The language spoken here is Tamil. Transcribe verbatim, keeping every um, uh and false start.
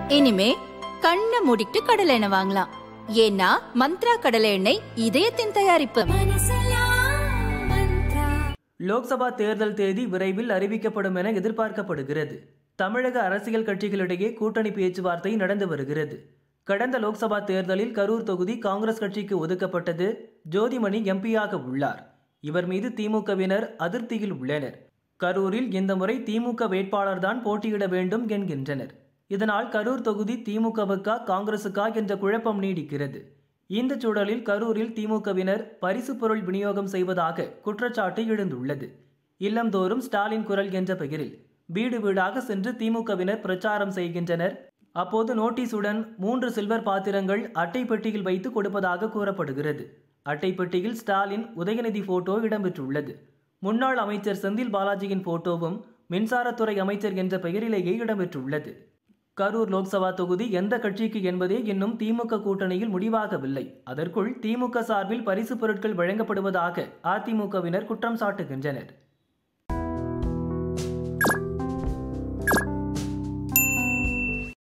இனிமே கண்ணை மூடிட்டு கடலை எண்ணெய் வாங்கலாம். ஏன்னா மந்த்ரா கடலை எண்ணெய் இதயத்தின் தயாரிப்பு. லோக்சபா தேர்தல் தேதி விரைவில் அறிவிக்கப்படும் என எதிர்பார்க்கப்படுகிறது. தமிழக அரசியல் கட்சிகளிடையே கூட்டணி பேச்சுவார்த்தை நடந்து வருகிறது. கடந்த லோக்சபா தேர்தலில் கரூர் தொகுதி காங்கிரஸ் கட்சிக்கு ஒதுக்கப்பட்டது. ஜோதிமணி எம்பியாக உள்ளார். இவர் மீது திமுகவினர் அதிருப்தியில் உள்ளனர். கரூரில் இந்த முறை திமுக வேட்பாளர் தான் போட்டியிட வேண்டும் என்கின்றனர். இதனால் கரூர் தொகுதி திமுகவுக்கா காங்கிரசுக்கா என்ற குழப்பம் நீடிக்கிறது. இந்த சூழலில் கரூரில் திமுகவினர் பரிசு பொருள் விநியோகம் செய்வதாக குற்றச்சாட்டு எழுந்துள்ளது. இல்லந்தோறும் ஸ்டாலின் குரல் என்ற பெயரில் வீடு வீடாக சென்று திமுகவினர் பிரச்சாரம் செய்கின்றனர். அப்போது நோட்டீஸுடன் மூன்று சில்வர் பாத்திரங்கள் அட்டை பெட்டியில் வைத்து கொடுப்பதாக கூறப்படுகிறது. அட்டை பெட்டியில் ஸ்டாலின், உதயநிதி போட்டோ இடம்பெற்றுள்ளது. முன்னாள் அமைச்சர் செந்தில் பாலாஜியின் போட்டோவும் மின்சாரத்துறை அமைச்சர் என்ற பெயரிலேயே இடம்பெற்றுள்ளது. கரூர் லோக்சபா தொகுதி எந்த கட்சிக்கு என்பதே இன்னும் திமுக கூட்டணியில் முடிவாகவில்லை. அதற்குள் திமுக சார்பில் பரிசு பொருட்கள் வழங்கப்படுவதாக அதிமுகவினர் குற்றம் சாட்டுகின்றனர்.